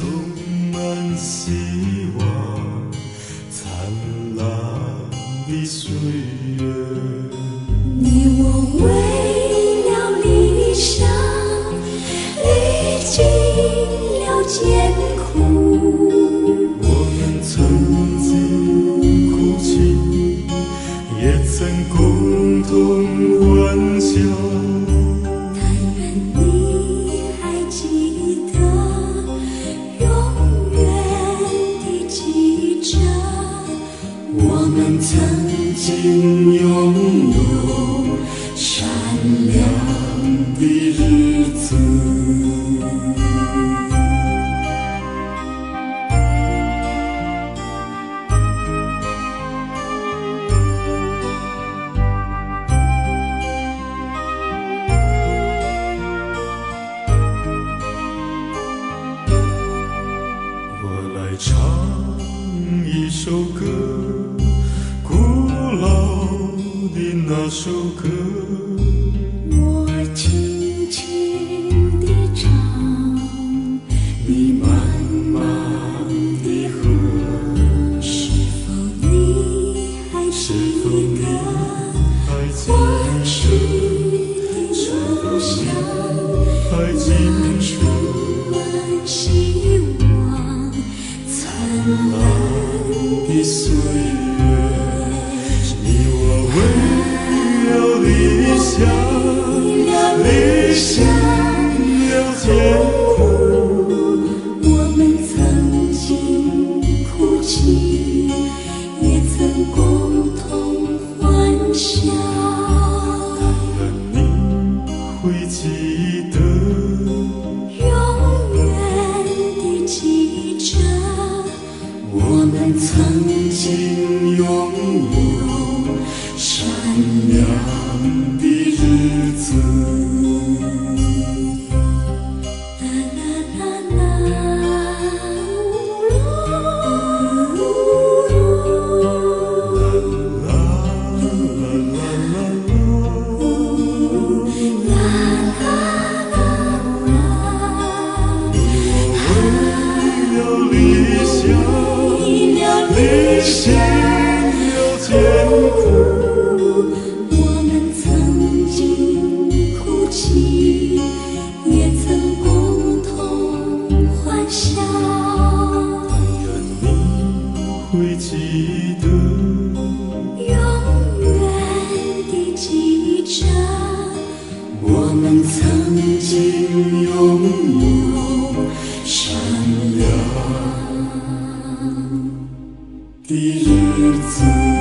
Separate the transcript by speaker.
Speaker 1: 充满希望，灿烂的岁月。
Speaker 2: 你我为了理想，历经了艰苦。
Speaker 1: 我们曾经哭泣，也曾共同欢笑。
Speaker 2: 但愿你还记得，永远地记着，我们曾经拥有闪亮的日子。
Speaker 1: 我来唱一首歌，古老的那首歌。
Speaker 2: 我轻轻地唱，你慢慢地和。是否你还记得往事的路上，
Speaker 1: 还记得
Speaker 2: 满希望，灿烂的岁月。
Speaker 1: 你我为了理想，历经了艰苦。
Speaker 2: 我们曾经哭泣，也曾共同欢笑。
Speaker 1: 但愿你会记得，
Speaker 2: 永远地记着，我们曾经拥有闪亮的日子。
Speaker 1: 历经了艰苦，
Speaker 2: 我们曾经哭泣，也曾共同欢笑。
Speaker 1: 愿你会记得，
Speaker 2: 永远地记着，我们曾经拥有闪亮的日子。